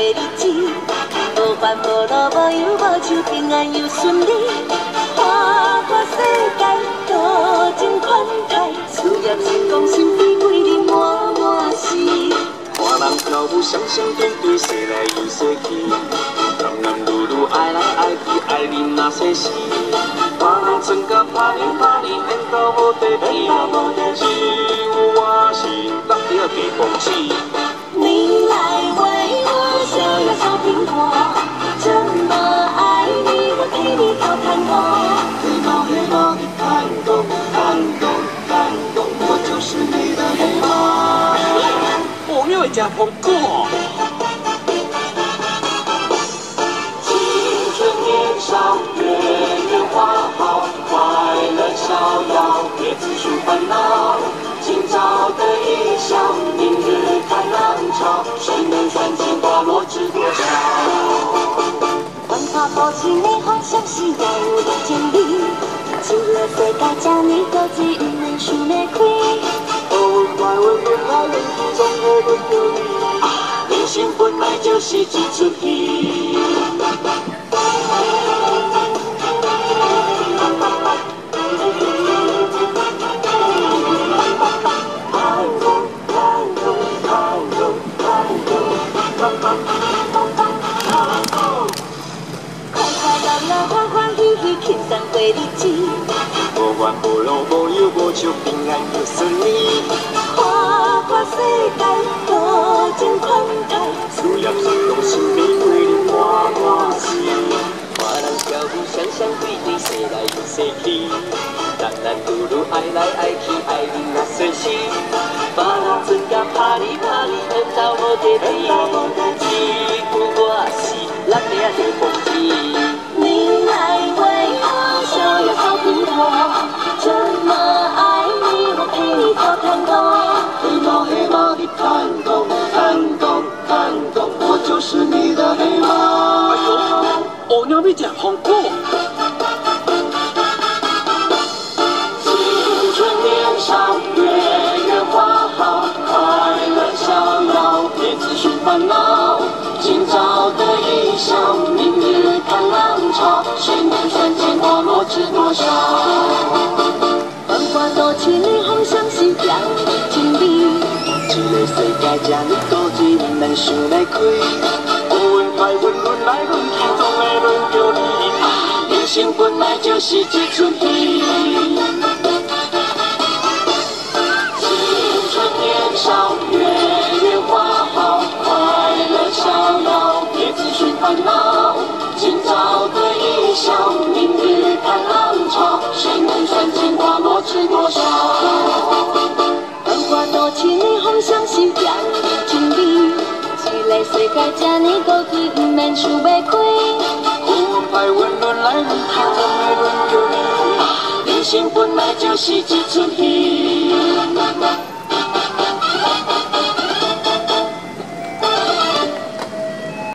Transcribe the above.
日子，无烦无恼，无忧无愁，平安又顺利。花花世界，多情款待，事业成功，心扉归你满满是。 看人跳舞，双双对对，说来又说去，男男女女爱来爱去，爱恁若说是。看人穿甲拍哩拍哩，缘到无地去，只有我心落着地公子。 你来为我小呀小苹果，这么爱你，我陪你跳探戈。 黑猫黑猫的探戈，探戈探戈，我就是你的黑猫。哦，你会食苹果？ 青春年少，月圆花好，快乐逍遥，别自寻烦恼。今朝得一笑，明日看浪潮，谁能算尽花落知多少？ 万花宝气内好像是遥有的千里，这个世界这呢高水，不能想要开。 好运坏运轮来轮去，总会轮到你。 人生本来就是一出戏。 欢欢喜喜，轻松过日子。 无怨无恼，无忧无愁，平安又顺利。 花花世界，多情款待， 事业成功，心扉归你满满是。 看人跳舞，双双对对，说来又说去，男男女女爱来爱去，爱恁若说是。把人穿甲拍哩拍哩，缘到无地去，只有我是落着地公子。 你来为我小呀小苹果，这么爱你，我陪你跳探戈。 黑猫黑猫的探戈，探戈探戈，我就是你的黑猫。 哎呦，哦，你要食苹果？ 青春年少，月圆花好，快乐逍遥，别自寻烦恼。今朝得一笑，明日看浪潮，谁能算尽花落知多少？ 繁华多情里，好像是两情侣。 这个世界这呢多水，难想来开。好运坏运轮来轮去，总会轮到你。人生本来就是一出戏。青春年少，月圆花好，快乐逍遥，别自寻烦恼。今朝得一笑，明日看浪潮，谁能算尽花落知多少？ 繁华多情里，好像是两情侣。这个世界这呢高水，不免想要开。 好运坏运轮来轮去，总会轮到你。 人生本来就是一出戏。